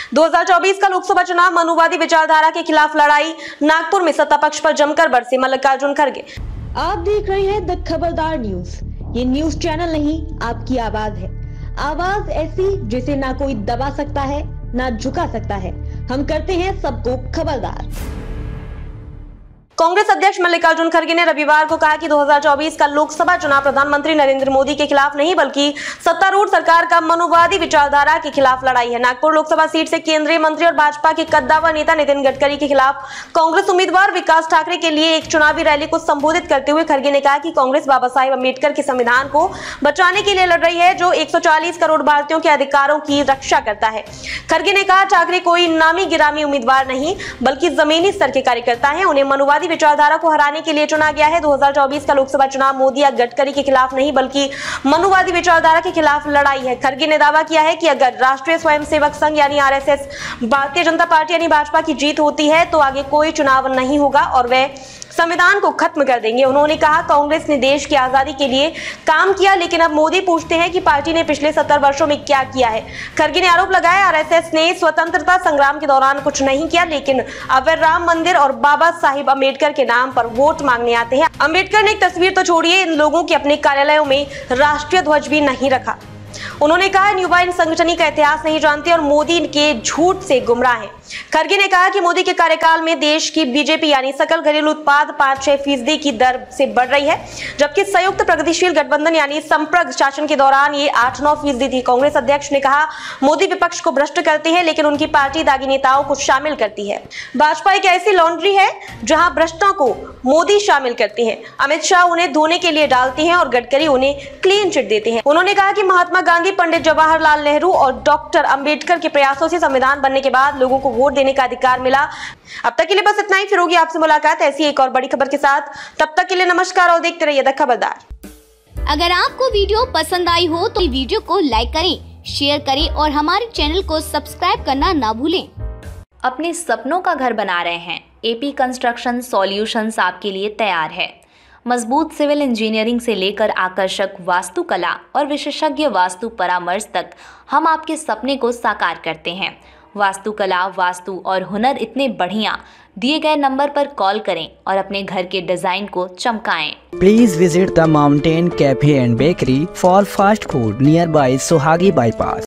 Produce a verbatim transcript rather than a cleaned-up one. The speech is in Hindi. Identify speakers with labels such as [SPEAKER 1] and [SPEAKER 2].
[SPEAKER 1] दो हज़ार चौबीस का लोकसभा चुनाव मनुवादी विचारधारा के खिलाफ लड़ाई, नागपुर में सत्ता पक्ष पर जमकर बरसे मल्लिकार्जुन खड़गे।
[SPEAKER 2] आप देख रहे हैं द खबरदार न्यूज। ये न्यूज चैनल नहीं, आपकी आवाज है। आवाज ऐसी जिसे ना कोई दबा सकता है ना झुका सकता है। हम करते हैं सबको खबरदार।
[SPEAKER 1] कांग्रेस अध्यक्ष मल्लिकार्जुन खड़गे ने रविवार को कहा कि दो हज़ार चौबीस का लोकसभा चुनाव प्रधानमंत्री नरेंद्र मोदी के खिलाफ नहीं बल्कि सत्तारूढ़ सरकार का मनुवादी विचारधारा के खिलाफ लड़ाई है। नागपुर लोकसभा सीट से केंद्रीय मंत्री और भाजपा के कद्दावर नेता नितिन गडकरी के खिलाफ कांग्रेस उम्मीदवार विकास ठाकरे के लिए एक चुनावी रैली को संबोधित करते हुए खड़गे ने कहा कि कांग्रेस बाबा साहेब अम्बेडकर के संविधान को बचाने के लिए लड़ रही है, जो एक सौ चालीस करोड़ भारतीयों के अधिकारों की रक्षा करता है। खड़गे ने कहा, ठाकरे कोई नामी गिरामी उम्मीदवार नहीं बल्कि जमीनी स्तर के कार्यकर्ता है। उन्हें मनुवादी विचारधारा को हराने के लिए चुना गया है। दो हज़ार चौबीस का लोकसभा चुनाव मोदी या गडकरी के खिलाफ नहीं बल्कि मनुवादी विचारधारा के खिलाफ लड़ाई है। खड़गे ने दावा किया है कि अगर राष्ट्रीय स्वयंसेवक संघ यानी आरएसएस, भारतीय जनता पार्टी यानी भाजपा की जीत होती है तो आगे कोई चुनाव नहीं होगा और वे संविधान को खत्म कर देंगे। उन्होंने कहा, कांग्रेस ने देश की आजादी के लिए काम किया, लेकिन अब मोदी पूछते हैं कि पार्टी ने पिछले सत्तर वर्षों में क्या किया है। खड़गे ने आरोप लगाया, आरएसएस ने स्वतंत्रता संग्राम के दौरान कुछ नहीं किया, लेकिन अब वे राम मंदिर और बाबा साहिब अम्बेडकर के नाम पर वोट मांगने आते हैं। अम्बेडकर ने एक तस्वीर तो छोड़िए, इन लोगों के अपने कार्यालयों में राष्ट्रीय ध्वज भी नहीं रखा। उन्होंने कहा, युवा इन संगठन का इतिहास नहीं जानते और मोदी के झूठ से गुमराह हैं। खड़गे ने कहा कि मोदी के कार्यकाल में देश की बीजेपी यानी सकल घरेलू उत्पाद पांच छह फीसदी की दर से बढ़ रही है, जबकि संयुक्त प्रगतिशील गठबंधन यानी संप्रग शासन के दौरान ये आठ नौ फीसदी थी। कांग्रेस अध्यक्ष ने कहा, मोदी विपक्ष को भ्रष्ट करते हैं लेकिन उनकी पार्टी दागी नेताओं को शामिल करती है। भाजपा एक ऐसी लॉन्ड्री है जहां भ्रष्टों को मोदी शामिल करते हैं। अमित शाह उन्हें धोने के लिए डालते हैं और गडकरी उन्हें क्लीन चिट देते हैं। उन्होंने कहा कि महात्मा गांधी, पंडित जवाहरलाल नेहरू और डॉक्टर अंबेडकर के प्रयासों से संविधान बनने के बाद लोगों को वोट देने का अधिकार मिला। अब तक के लिए बस इतना ही। फिर होगी आपसे मुलाकात ऐसी एक और बड़ी खबर के साथ। तब तक के लिए नमस्कार और देखते रहिए द खबरदार।
[SPEAKER 3] अगर आपको वीडियो पसंद आई हो तो वीडियो को लाइक करें, शेयर करें और हमारे चैनल को सब्सक्राइब करना ना भूलें।
[SPEAKER 4] अपने सपनों का घर बना रहे हैं? एपी कंस्ट्रक्शन सॉल्यूशंस आपके लिए तैयार है। मजबूत सिविल इंजीनियरिंग से लेकर आकर्षक वास्तुकला और विशेषज्ञ वास्तु परामर्श तक हम आपके सपने को साकार करते हैं। वास्तुकला, वास्तु और हुनर इतने बढ़िया। दिए गए नंबर पर कॉल करें और अपने घर के डिजाइन को चमकाएं।
[SPEAKER 5] Please visit the mountain cafe and bakery for fast food nearby Suhagi bypass.